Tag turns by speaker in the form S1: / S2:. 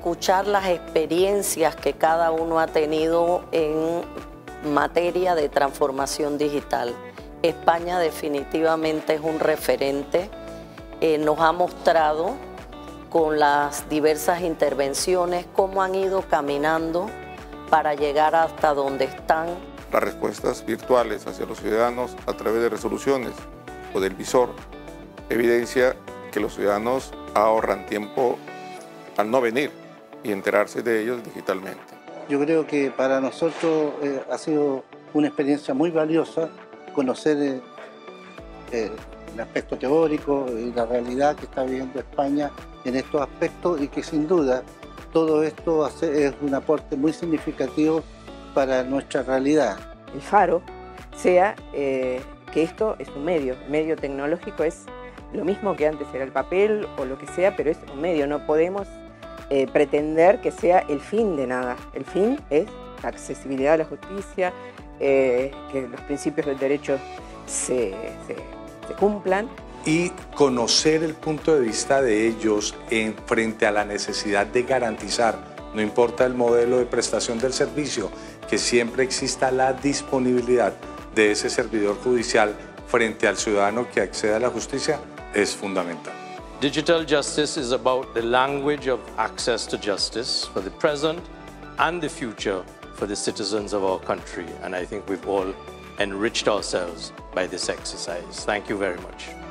S1: escuchar las experiencias que cada uno ha tenido en materia de transformación digital. España definitivamente es un referente, nos ha mostrado con las diversas intervenciones cómo han ido caminando para llegar hasta donde están.
S2: Las respuestas virtuales hacia los ciudadanos a través de resoluciones o del visor evidencia que los ciudadanos ahorran tiempo al no venir y enterarse de ellos digitalmente.
S3: Yo creo que para nosotros ha sido una experiencia muy valiosa conocer el aspecto teórico y la realidad que está viviendo España en estos aspectos, y que sin duda todo esto es un aporte muy significativo para nuestra realidad.
S4: El faro sea que esto es un medio tecnológico, es lo mismo que antes era el papel o lo que sea, pero es un medio, no podemos pretender que sea el fin de nada. El fin es la accesibilidad a la justicia, que los principios del derecho se cumplan.
S5: Y conocer el punto de vista de ellos frente a la necesidad de garantizar, no importa el modelo de prestación del servicio, que siempre exista la disponibilidad de ese servidor judicial frente al ciudadano que accede a la justicia, es fundamental.
S6: Digital justice is about the language of access to justice for the present and the future for the citizens of our country. And I think we've all enriched ourselves by this exercise. Thank you very much.